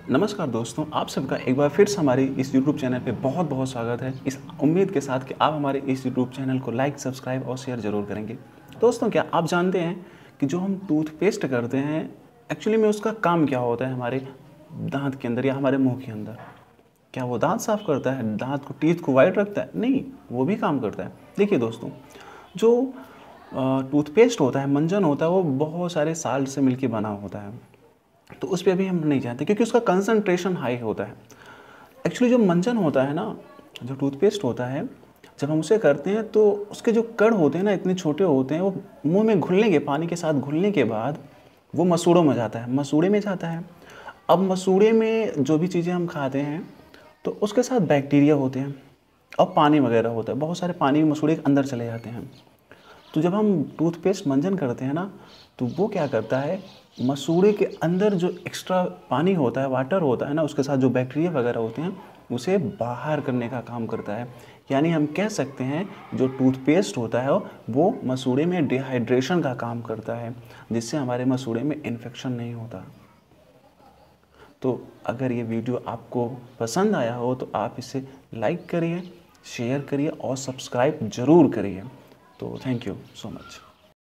नमस्कार दोस्तों, आप सबका एक बार फिर से हमारे इस यूट्यूब चैनल पे बहुत बहुत स्वागत है। इस उम्मीद के साथ कि आप हमारे इस यूट्यूब चैनल को लाइक, सब्सक्राइब और शेयर ज़रूर करेंगे। दोस्तों, क्या आप जानते हैं कि जो हम टूथपेस्ट करते हैं एक्चुअली में उसका काम क्या होता है हमारे दांत के अंदर या हमारे मुंह के अंदर? क्या वो दांत साफ़ करता है, दांत को, टीथ को वाइट रखता है? नहीं, वो भी काम करता है। देखिए दोस्तों, जो टूथपेस्ट होता है, मंजन होता है, वो बहुत सारे साल्ट से मिलके बना होता है, तो उस पे अभी हम नहीं जाते क्योंकि उसका कंसंट्रेशन हाई होता है। एक्चुअली जो मंजन होता है ना, जो टूथपेस्ट होता है, जब हम उसे करते हैं तो उसके जो कण होते हैं ना, इतने छोटे होते हैं, वो मुंह में घुलने के, पानी के साथ घुलने के बाद वो मसूड़ों में जाता है, मसूड़े में जाता है। अब मसूड़े में जो भी चीज़ें हम खाते हैं तो उसके साथ बैक्टीरिया होते हैं और पानी वगैरह होता है, बहुत सारे पानी मसूड़े के अंदर चले जाते हैं। तो जब हम टूथपेस्ट मंजन करते हैं ना, तो वो क्या करता है, मसूड़े के अंदर जो एक्स्ट्रा पानी होता है, वाटर होता है ना, उसके साथ जो बैक्टीरिया वगैरह होते हैं, उसे बाहर करने का काम करता है। यानी हम कह सकते हैं जो टूथपेस्ट होता है वो मसूड़े में डिहाइड्रेशन का काम करता है, जिससे हमारे मसूड़े में इन्फेक्शन नहीं होता। तो अगर ये वीडियो आपको पसंद आया हो तो आप इसे लाइक करिए, शेयर करिए और सब्सक्राइब ज़रूर करिए। तो थैंक यू सो मच।